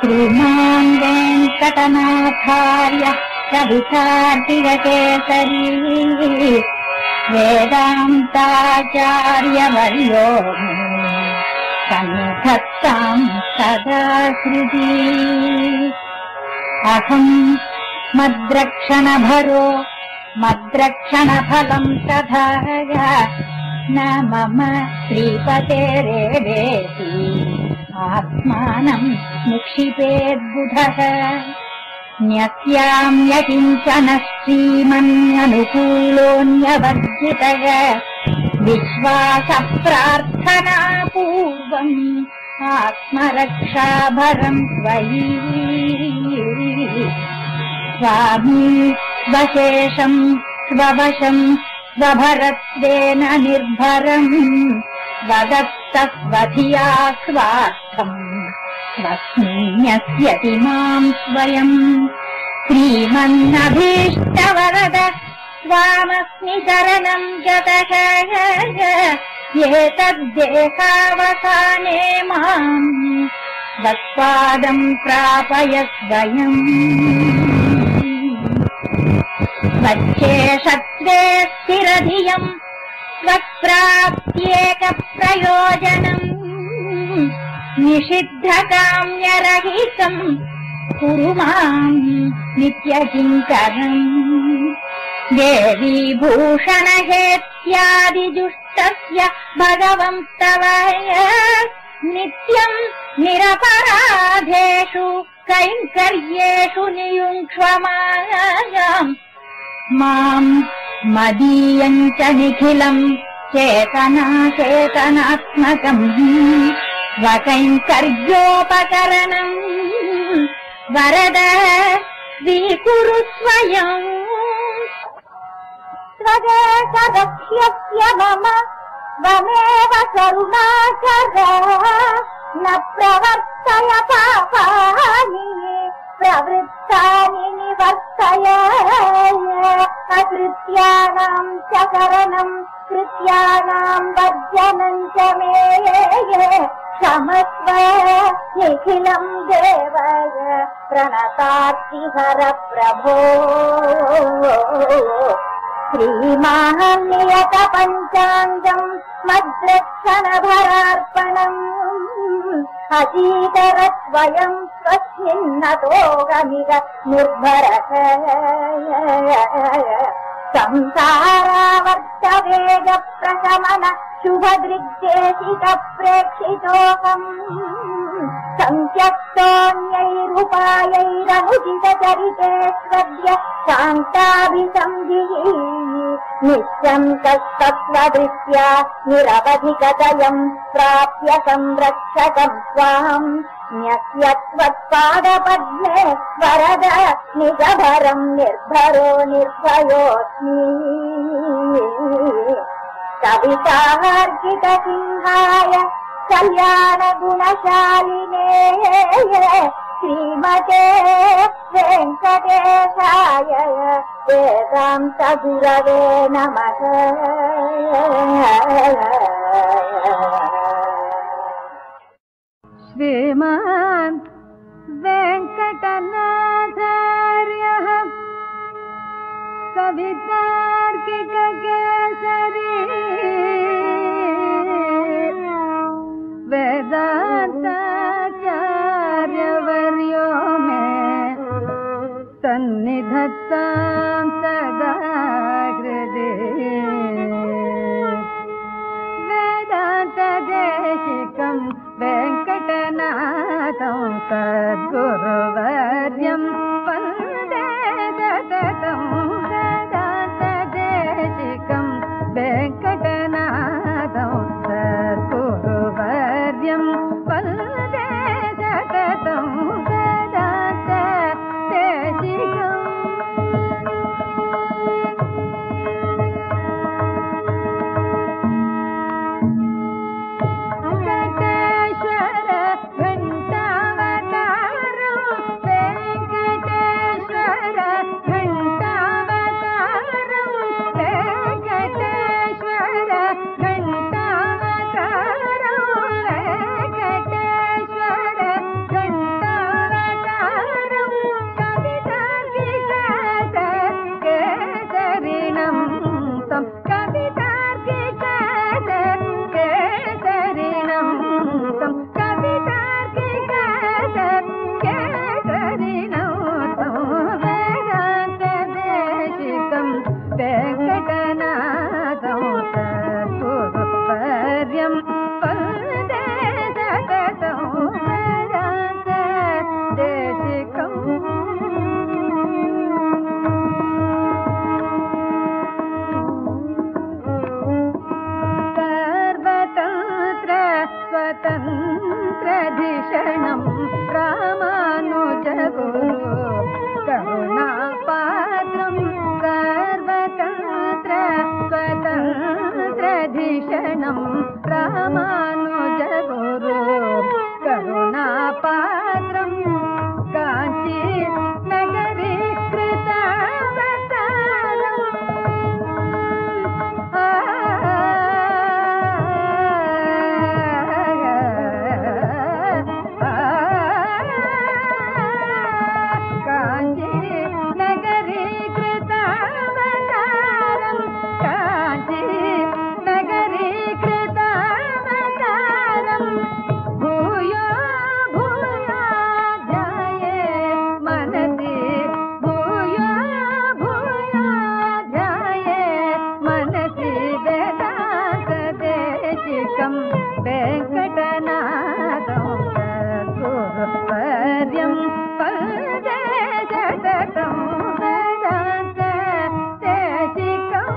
श्रीमान् वेङ्कटनाथार्य कवितार्तिककेसरी वेदान्ताचार्यवर्यो सन्निधत्तां सदा हृदि। अहं मद्रक्षणभरो मद्रक्षणफलं तथा न मम श्रीपतेरेवेति आत्मानं निक्षिपेद्बुधः। न्यस्याम्यकिञ्चन श्रीमन्यनुकूलोऽन्यवर्जितः विश्वासप्रार्थनापूर्वम् आत्मरक्षाभरं त्वयि। स्वामी वशेषं स्ववशं स्वभरत्वेन निर्भरम् वदत्तस्वधिया स्वार्थम् स्वस्मिन्यस्यति मां स्वयम्। श्रीमन्नभीष्टवरद स्वामस्मि शरणं गतः एतद्देहावसाने माम् त्वत्पादं प्रापय स्वयम्। स्वच्छेषत्वे स्थिरधियम् त्वत्प्राप्त्येकप्रयोजनम् निषिद्धकाम्यरहितम् कुरु माम् नित्यकिङ्करम्। देवी भूषणहेत्यादिजुष्टस्य भगवंस्तव नित्यम् निरपराधेषु कैङ्कर्येषु नियुङ्क्ष्व माम् मदीयम् च निखिलम् चेतनात्मकम् स्वकैङ्कर्योपकरणम् वरद स्वीकुरु स्वयम्। स्वदेशरक्ष्यस्य मम त्वमेव करुणाकर न प्रवर्तय पापानि प्रवृत्तानि निवर्तय। अकृत्यानां च करणं कृत्यानां वर्जनं च मे क्षमस्व निखिलं देव प्रणतार्तिहर प्रभो। श्रीमान् नियत पञ्चाङ्गम् मद्रक्षणभरार्पणम् अचीतरत्वयम् स्वस्मिन्नतोगमिव निर्भरः। संसारावर्तवेग प्रशमन शुभदृग्देशिक प्रेक्षितोऽहम् संत्यक्तोऽन्यैरुपायैरनुचित चरितेष्वद्य शान्ताभिसन्धिः निःशङ्कस्तत्त्वदृष्ट्या निरवधिकतयम् प्राप्य संरक्षकम् स्वाम् न्यस्य त्वत्पादपद्मे वरद निजभरम् निर्भरो निर्भयोऽस्मि। कवितार्कितसिंहाय कल्याणगुणशालिने श्रीमते वेङ्कटेशाय वेदान्तगुरवे नमः। श्रीमान् वेङ्कटनाथार्यः कवितार्किककेसरी वेदान्ताचार्यवर्यो मे सन्निधत्तां सदा हृदि। वेदान्तदेशिकं वेङ्कटनाथं सद्गुरुवर्यं वन्दे सततं। वेदान्तदेशिकं वेङ्कटनाथं सद्गुरुवर्यं वन्दे सततं। वेदान्तदेशिकम् वेङ्कटेश्वर घण्टावतारं वेङ्कटेश्वर जगुरु करुणापात्रं सर्वतन्त्र स्वतन्त्रधीषणं रामानुजगुरु करुणापात्रं काञ्ची नगरी वेङ्कटनाथं गुरुवर्यं वन्दे सततं वेदान्तदेशिकम्।